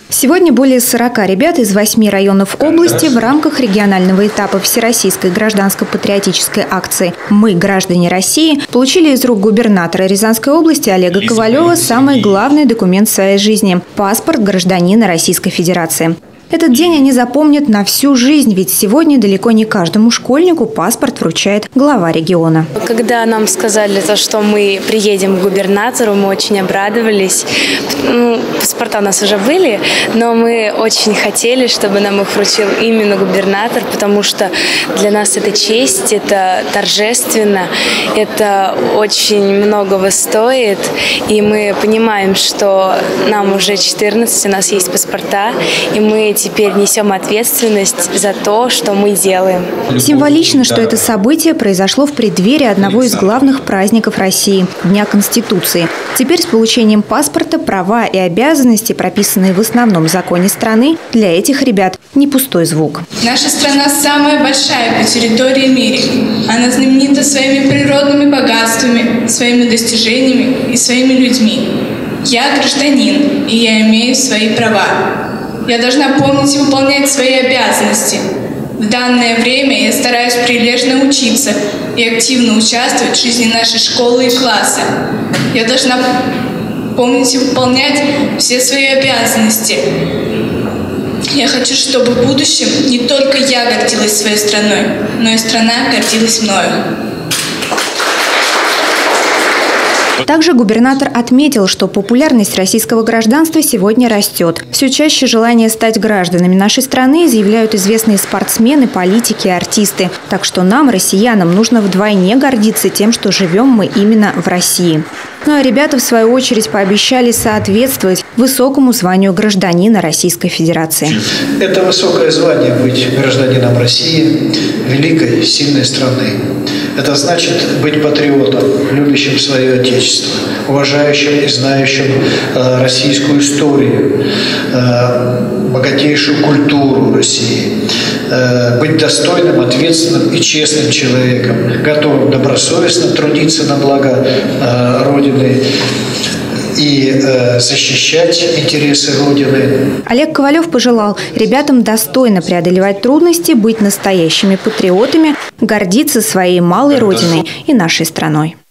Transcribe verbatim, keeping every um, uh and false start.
Сегодня более сорока ребят из восьми районов области в рамках регионального этапа Всероссийской гражданско-патриотической акции «Мы, граждане России», получили из рук губернатора Рязанской области Олега Ковалева самый главный документ в своей жизни – паспорт гражданина Российской Федерации. Этот день они запомнят на всю жизнь, ведь сегодня далеко не каждому школьнику паспорт вручает глава региона. Когда нам сказали, то, что мы приедем к губернатору, мы очень обрадовались. Ну, паспорта у нас уже были, но мы очень хотели, чтобы нам их вручил именно губернатор, потому что для нас это честь, это торжественно, это очень многого стоит. И мы понимаем, что нам уже четырнадцать, у нас есть паспорта, и мы теперь несем ответственность за то, что мы делаем. Символично, что это событие произошло в преддверии одного из главных праздников России – Дня Конституции. Теперь с получением паспорта права и обязанности, прописанные в основном законе страны, для этих ребят не пустой звук. Наша страна самая большая по территории в мире. Она знаменита своими природными богатствами, своими достижениями и своими людьми. Я гражданин, и я имею свои права. Я должна помнить и выполнять свои обязанности. В данное время я стараюсь прилежно учиться и активно участвовать в жизни нашей школы и класса. Я должна помнить и выполнять все свои обязанности. Я хочу, чтобы в будущем не только я гордилась своей страной, но и страна гордилась мною. Также губернатор отметил, что популярность российского гражданства сегодня растет. Все чаще желание стать гражданами нашей страны изъявляют известные спортсмены, политики и артисты. Так что нам, россиянам, нужно вдвойне гордиться тем, что живем мы именно в России. Ну а ребята, в свою очередь, пообещали соответствовать высокому званию гражданина Российской Федерации. Это высокое звание – быть гражданином России, великой, сильной страны. Это значит быть патриотом, любящим свое отечество, уважающим и знающим э, российскую историю, э, богатейшую культуру России, э, быть достойным, ответственным и честным человеком, готовым добросовестно трудиться на благо э, Родины и э, защищать интересы Родины. Олег Ковалев пожелал ребятам достойно преодолевать трудности, быть настоящими патриотами, гордиться своей малой Родиной и нашей страной.